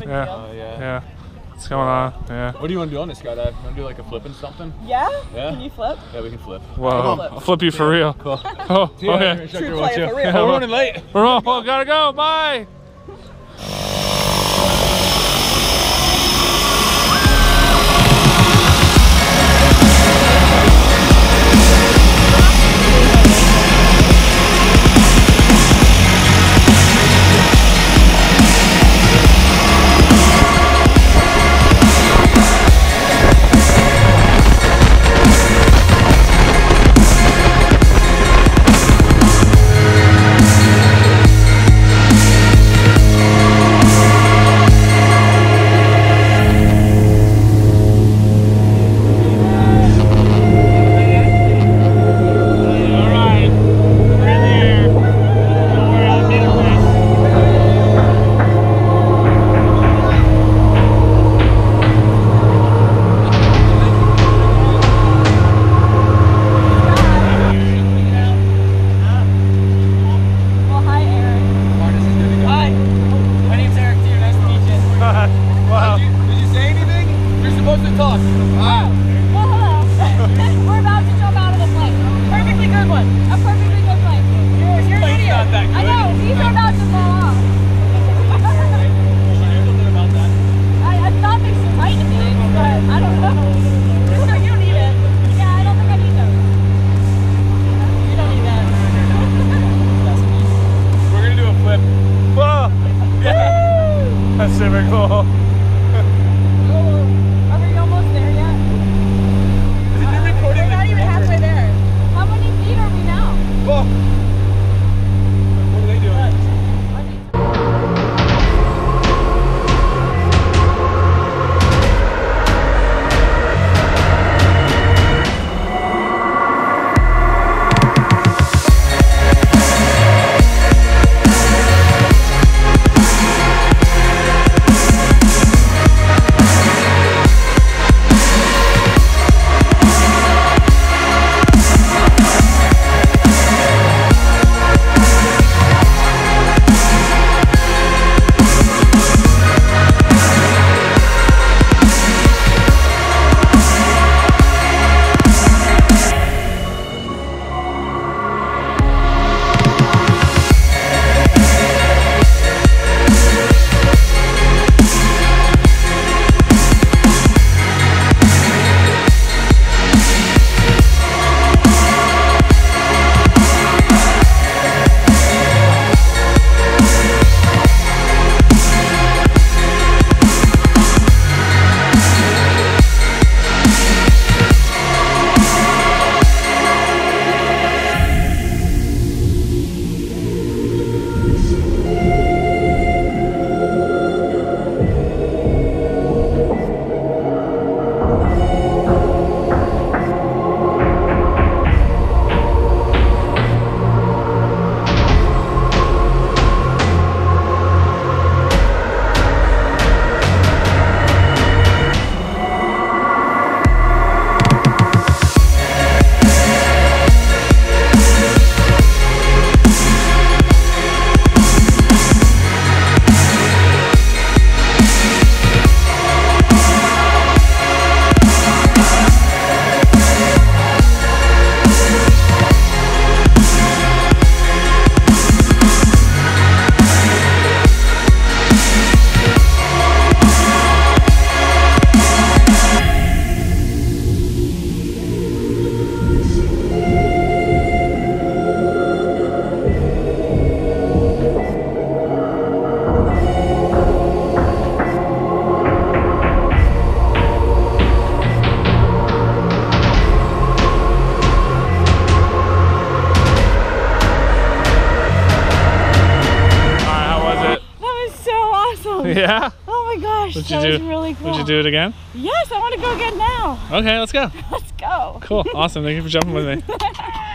Yeah. Yeah. Yeah. What's going on? Yeah. What do you want to do on this skydive? Want to do like a flip and something? Yeah? Yeah. Can you flip? Yeah, we can flip. Whoa. I'll flip you for real. Cool. Oh, okay. True player for real. Oh, we're running late. We're all gotta go. Bye. That's super cool. Are we almost there yet? We're not even halfway there. How many feet are we now? Whoa. What are they doing? Yeah? Oh my gosh, Would that you was do, really cool. Would you do it again? Yes, I want to go again now. Okay, let's go. Let's go. Cool, awesome. Thank you for jumping with me.